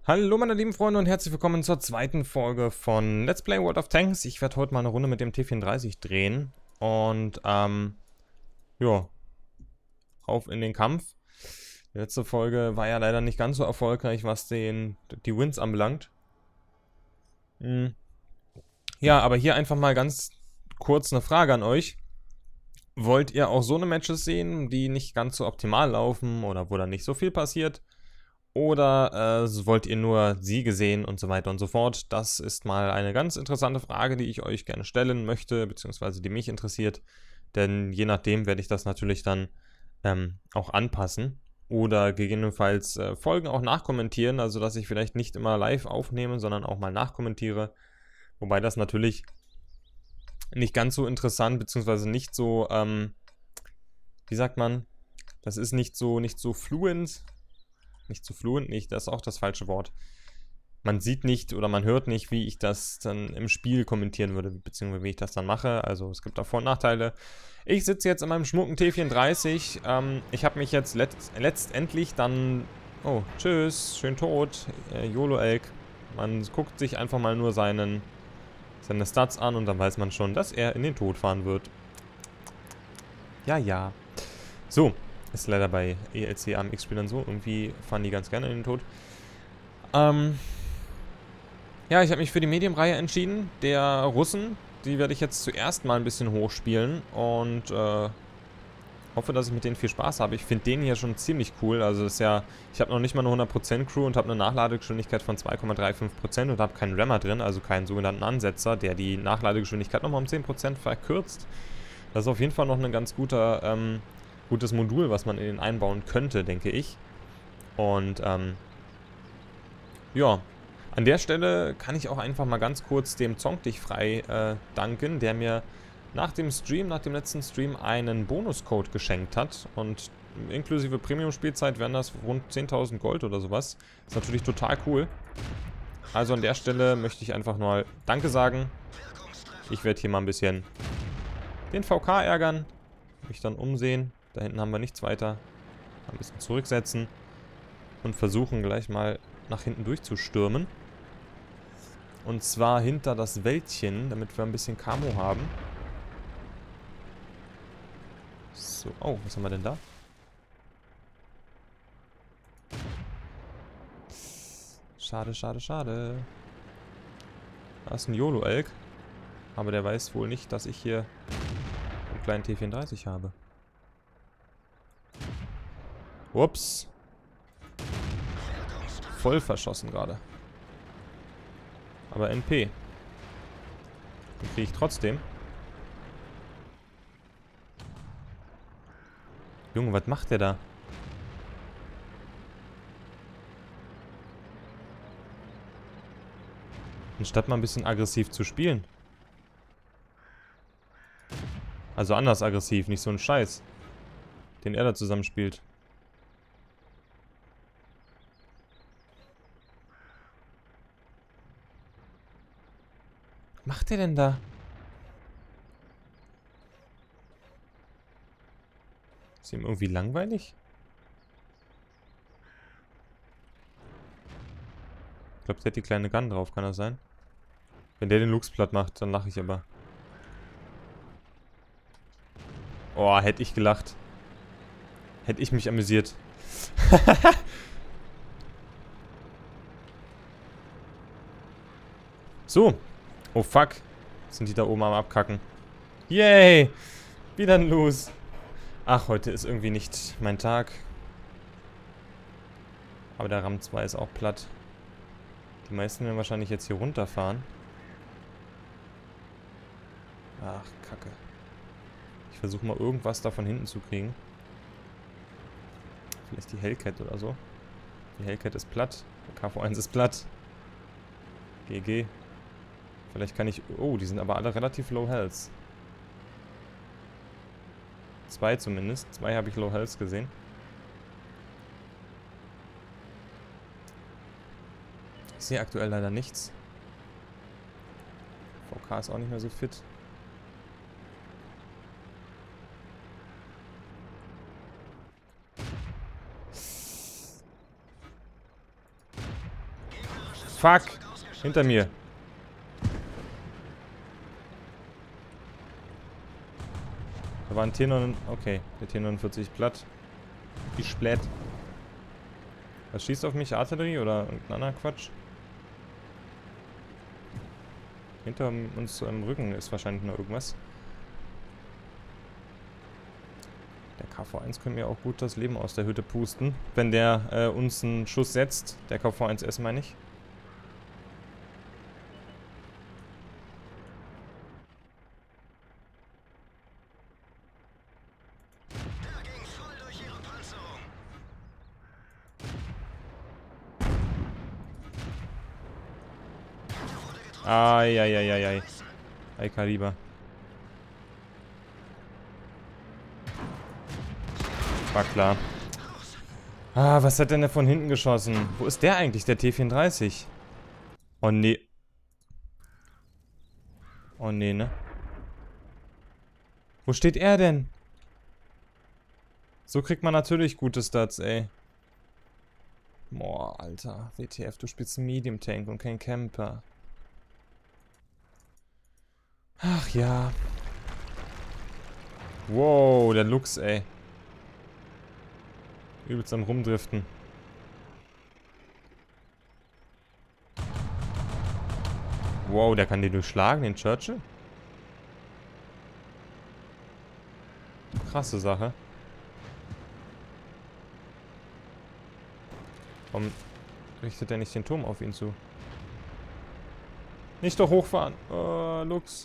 Hallo meine lieben Freunde und herzlich willkommen zur zweiten Folge von Let's Play World of Tanks. Ich werde heute mal eine Runde mit dem T34 drehen und ja, auf in den Kampf. Die letzte Folge war ja leider nicht ganz so erfolgreich, was die Wins anbelangt. Ja, aber hier einfach mal ganz kurz eine Frage an euch. Wollt ihr auch so eine Matches sehen, die nicht ganz so optimal laufen oder wo dann nicht so viel passiert? Oder wollt ihr nur Siege sehen und so weiter und so fort? Das ist mal eine ganz interessante Frage, die ich euch gerne stellen möchte, beziehungsweise die mich interessiert. Denn je nachdem werde ich das natürlich dann auch anpassen. Oder gegebenenfalls Folgen auch nachkommentieren, also dass ich vielleicht nicht immer live aufnehme, sondern auch mal nachkommentiere. Wobei das natürlich nicht ganz so interessant, beziehungsweise nicht so, wie sagt man, das ist nicht so fluent. Nicht zu fluent, nicht, das ist auch das falsche Wort. Man sieht nicht oder man hört nicht, wie ich das dann im Spiel kommentieren würde, beziehungsweise wie ich das dann mache. Also es gibt da Vor- und Nachteile. Ich sitze jetzt in meinem schmucken T34. Ich habe mich jetzt letztendlich dann... Oh, tschüss, schön tot. YOLO-Elk. Man guckt sich einfach mal nur seine Stats an und dann weiß man schon, dass er in den Tod fahren wird. Ja, ja. So, ist leider bei ELC AMX-Spielern so. Irgendwie fahren die ganz gerne in den Tod. Ja, ich habe mich für die Medium-Reihe entschieden. Der Russen, die werde ich jetzt zuerst mal ein bisschen hochspielen. Und hoffe, dass ich mit denen viel Spaß habe. Ich finde den hier schon ziemlich cool. Also das ist ja, ich habe noch nicht mal eine 100% Crew und habe eine Nachladegeschwindigkeit von 2,35% und habe keinen Rammer drin, also keinen sogenannten Ansetzer, der die Nachladegeschwindigkeit nochmal um 10% verkürzt. Das ist auf jeden Fall noch ein ganz gutes Modul, was man in den einbauen könnte, denke ich. Und ja, an der Stelle kann ich auch einfach mal ganz kurz dem Zonk dich frei danken, der mir nach dem letzten Stream, einen Bonuscode geschenkt hat. Und inklusive Premium-Spielzeit wären das rund 10.000 Gold oder sowas. Ist natürlich total cool. Also an der Stelle möchte ich einfach mal Danke sagen. Ich werde hier mal ein bisschen den VK ärgern. Mich dann umsehen. Da hinten haben wir nichts weiter. Ein bisschen zurücksetzen. Und versuchen gleich mal nach hinten durchzustürmen. Und zwar hinter das Wäldchen, damit wir ein bisschen Camo haben. So, oh, was haben wir denn da? Schade, schade, schade. Da ist ein YOLO-Elk. Aber der weiß wohl nicht, dass ich hier einen kleinen T34 habe. Ups. Voll verschossen gerade. Aber NP. Den kriege ich trotzdem. Junge, was macht der da? Anstatt mal ein bisschen aggressiv zu spielen. Also anders aggressiv, nicht so ein Scheiß, den er da zusammenspielt. Was macht der denn da? Ist ihm irgendwie langweilig? Ich glaube, der hat die kleine Gun drauf, kann das sein? Wenn der den Lux platt macht, dann lache ich aber. Oh, hätte ich gelacht. Hätte ich mich amüsiert. So. Oh, fuck. Sind die da oben am Abkacken. Yay. Wieder ein Los. Ach, heute ist irgendwie nicht mein Tag. Aber der Ram 2 ist auch platt. Die meisten werden wahrscheinlich jetzt hier runterfahren. Ach, Kacke. Ich versuche mal irgendwas da von hinten zu kriegen. Vielleicht die Hellcat oder so. Die Hellcat ist platt. Der KV1 ist platt. GG. Vielleicht kann ich... Oh, die sind aber alle relativ low health. 2 zumindest. 2 habe ich low health gesehen. Ich sehe aktuell leider nichts. VK ist auch nicht mehr so fit. Fuck! Hinter mir. Da war ein T9... Okay, der T49 platt. Die Splat. Was schießt auf mich? Artillerie oder irgendein anderer Quatsch? Hinter uns im Rücken ist wahrscheinlich noch irgendwas. Der KV-1 könnte mir auch gut das Leben aus der Hütte pusten. Wenn der uns einen Schuss setzt. Der KV-1S meine ich. Eieieiei. High Kaliber. War klar. Ah, was hat denn der von hinten geschossen? Wo ist der eigentlich, der T34? Oh nee. Oh nee, ne? Wo steht er denn? So kriegt man natürlich gute Stats, ey. Boah, Alter. WTF, du spielst Medium Tank und kein Camper. Ach ja. Wow, der Lux, ey. Übelst am Rumdriften. Wow, der kann den durchschlagen, den Churchill? Krasse Sache. Warum richtet er nicht den Turm auf ihn zu? Nicht doch hochfahren. Oh, Lux.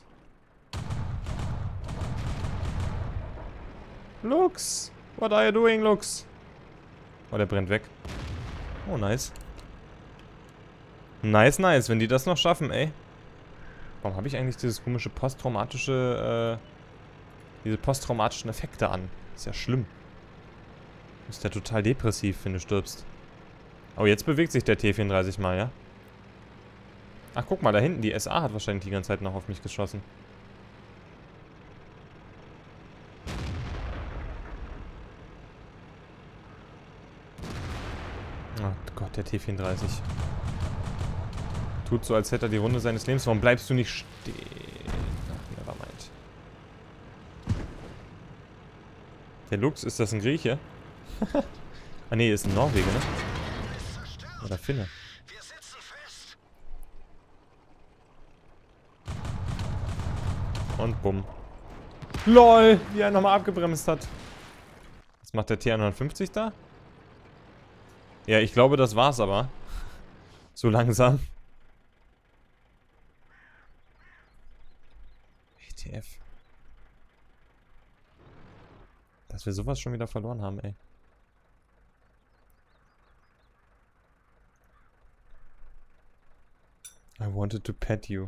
Lux! What are you doing, Lux? Oh, der brennt weg. Oh, nice. Nice, nice, wenn die das noch schaffen, ey. Warum habe ich eigentlich dieses komische diese posttraumatischen Effekte an? Ist ja schlimm. Du bist ja total depressiv, wenn du stirbst. Oh, jetzt bewegt sich der T34 mal, ja? Ach, guck mal, da hinten, die SA hat wahrscheinlich die ganze Zeit noch auf mich geschossen. Oh Gott, der T34. Tut so, als hätte er die Runde seines Lebens. Warum bleibst du nicht stehen? Ach, nevermind. Der Lux, ist das ein Grieche? Ah ne, ist ein Norweger, ne? Oder Finne. Und bumm. LOL, wie er nochmal abgebremst hat. Was macht der T150 da? Ja, ich glaube, das war's aber. So langsam. WTF. Dass wir sowas schon wieder verloren haben, ey. I wanted to pet you.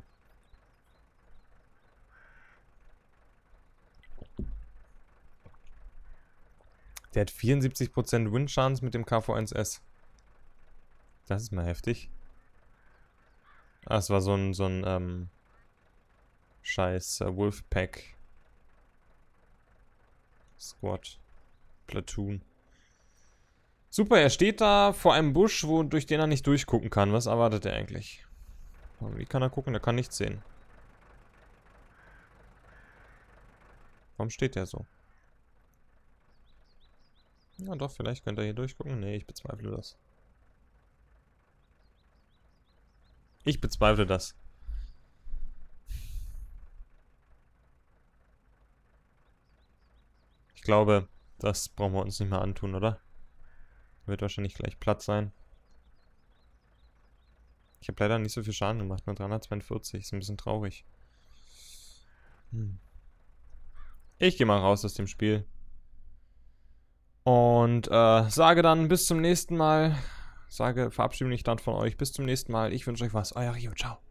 Der hat 74% Win-Chance mit dem KV-1S. Das ist mal heftig. Ah, es war so ein scheiß Wolfpack Squad Platoon. Super, er steht da vor einem Busch, durch den er nicht durchgucken kann. Was erwartet er eigentlich? Wie kann er gucken? Er kann nichts sehen. Warum steht er so? Na doch, vielleicht könnte er hier durchgucken. Nee, ich bezweifle das. Ich bezweifle das. Ich glaube, das brauchen wir uns nicht mehr antun, oder? Wird wahrscheinlich gleich platt sein. Ich habe leider nicht so viel Schaden gemacht, nur 342. Ist ein bisschen traurig. Ich gehe mal raus aus dem Spiel. Und sage dann bis zum nächsten Mal. Verabschiede mich dann von euch. Bis zum nächsten Mal. Ich wünsche euch was. Euer Rio. Ciao.